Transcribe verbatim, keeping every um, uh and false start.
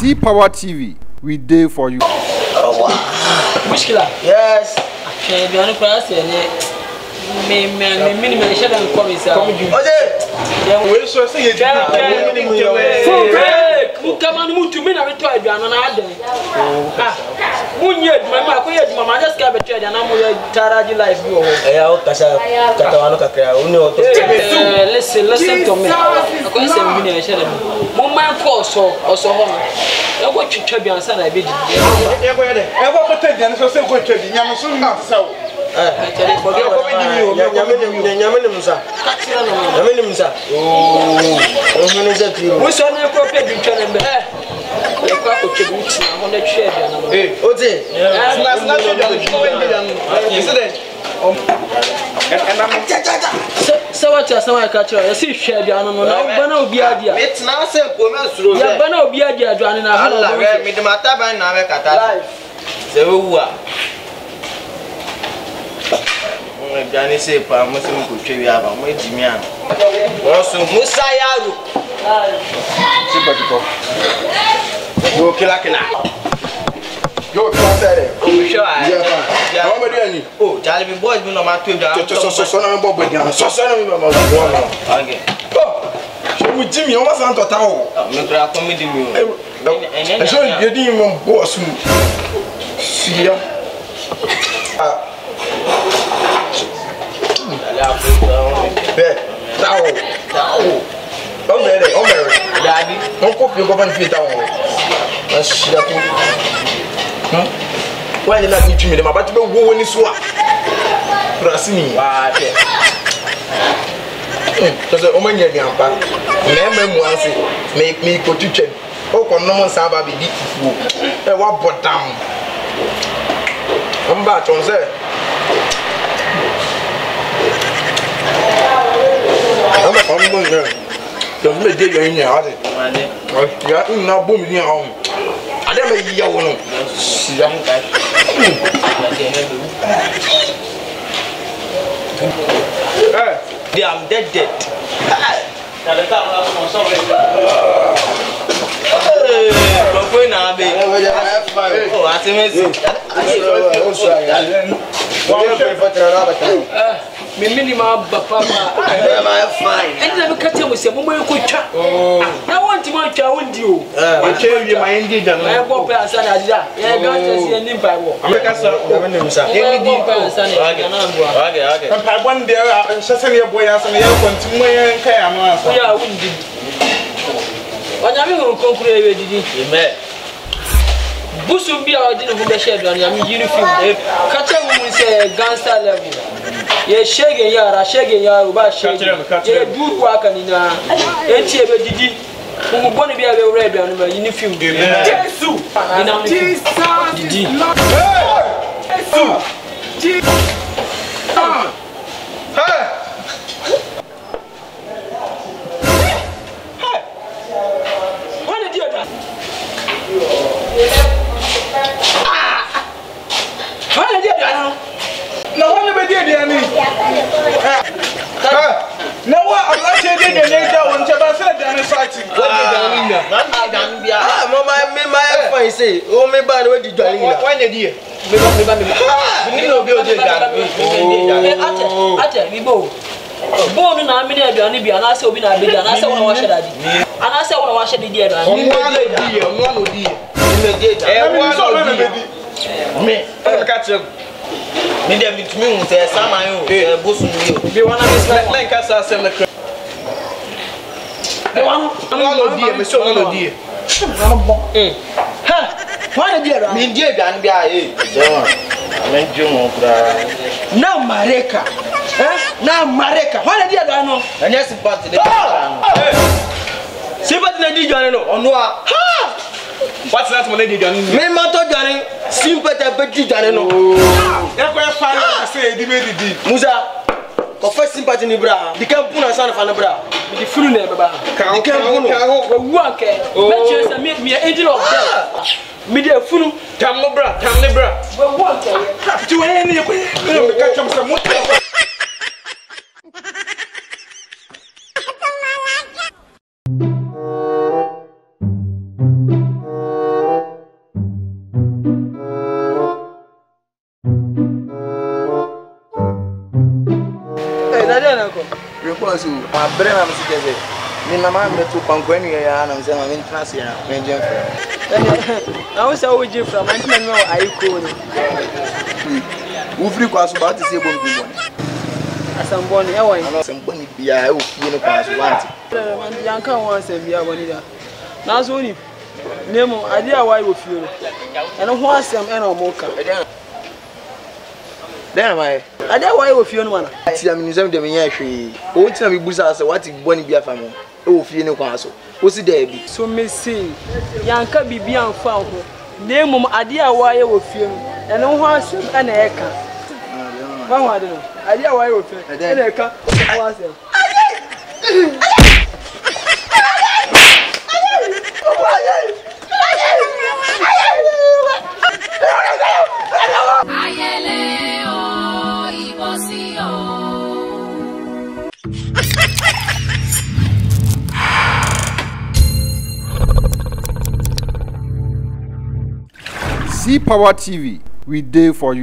See Power T V, we there for you. Oh, wow. Mushkila. Yes. Okay, do you want to cross here? Me, me, me, minimum share them come inside. Yeah, we so say you tell me for break. Who come and move to me na we to aduan na ade. Ah. Munye mama ko ye mama just ka betre aduan na mo ye taraji life bi o. Eh ya o kasa kata wanu kakra. Uni o to. Listen, listen to me. Ko say me na share them. Mo man ko so oso ho. E go twitwa bi ansa na be di. E go ye de. E go ko tedi so say go twedi. Nyam so na saw. Eh, tell for go go di mi o. Nyame nyame ne musa. Katira no. Nyame ne musa. Oh. O me ze ti. Wo so na ko pe bi twa na be. E kwa ko twedi uti na ho na twa bi na. Eh, o ti. Na na twa bi ko we bi dan. Incident. And I'm so what you say katira. You see share bi anu no na ba na obi adia. Me tna se ko me suro. Ya ba na obi adia aduane na ha. Allah, me de mata ban na me kata. Se wo a. Gani say pa mo se mo ko twa wi aba mo ejimi an wo so musa yaro sympathy ko yo kila kila yo kila sere o mi sure ya o me dey ani o jale bi boys bi no ma to da so so so na me bobo dia so so na me ma bo no okay oh so mo jimi o ma san to ta o me kra comedy mi o e so ye di mo boss mu sia ah Beh, ciao. Ciao. Come bene, come bene. Daddy, non copio come fai ciao. Ma sia tu. Hm? Quando la mi mi ma ba ti be wo woni so a. Prasini. Ah, te. Hm, so o manya di ampa. Na me mu ase. Me me ko tuchen. O ko no mo sa ba bi di fufu. E wa bodam. Amba chonse. I'm a humble girl. Don't make it in your heart. You are in now boom in your home. I never hear one. I'm dead, dead. Oh, I see me minimum papa I fine and never cut him with some more quick chat. Oh, I want to want to win you. I tell you my Indian. I go past and I got see an impact. I'm a castle. I one day I'm shutting your boy as an air continue and care. We are wounded. What are you concluded with? Amen. Busu be our dinner with the shed on your uniform. Catch a woman say gangster level. Ye shege yara shege yara ba shege ye do work and na enti e be didi mo boni bia be red and ma uniform Jesus ina didi Jesus hey hey what did you do ah what did you do no one be dey there ni eh no one Allah say dey dey dey on che ba say dey ni sati what dey dey ni na na dan bia ah mama me my fine say o me ba no dey dey ni na when dey there me ba me ba me ni no be o dey dan eh ate ate mi bo bo no na me dey dey ni bia na say obi na be dey na say wona wa she dadi ana say wona wa she dey there na ni no dey there no no dey ni dey there eh wa no dey me e ka che me dem it me won say saman o e bosu mi o be wana me like like asa sem na kra be wana no die me so no die eh ha wana die ra me die dan bia eh so amen jumo kra na mareka eh na mareka wana die dan no anya sympathy de eh sympathy na di jone no ono a ha what's that money di jone me ma to jone sympathy be di jone no e ko e fa na say di me di Musa ko fa sympathy ni bra di kan puna sana fa na bra di fulu na baba di kan punu ko wuanke me che say me me angel of death me di fulu tam no bra tam ne bra we wuanke ti we ni ko me ka cham say mo dey na ko. Report you. My brain am sick say. Me na ma me to pankwan you ya na say ma me tena se na. Me njem fra. Na wo say wo je fra, man tena me wo ayi ko no. Wo free kwaso ba te say bom bi bon. Asamboni e won. Ana asamboni bia e wo fie no kwaso wanti. Man yanka won asem bia boni da. Na so ni nemo ade a wai wo fie no. Eno ho asem e na o mo ka. Then my ade a wai wo fie no mana. Ati am nizam de me nya hwe. O tina me busa say what boni bia fa me. E wo fie no kwaso. Wo si da bi. So me say yanka bibia amfa ho. Nemo ade a wai wo fie no. Eno ho asem e na e ka. Wa ho ade no. Ade a wai wo fie. E na e ka. Ho asem. See Power T V, we dey for you.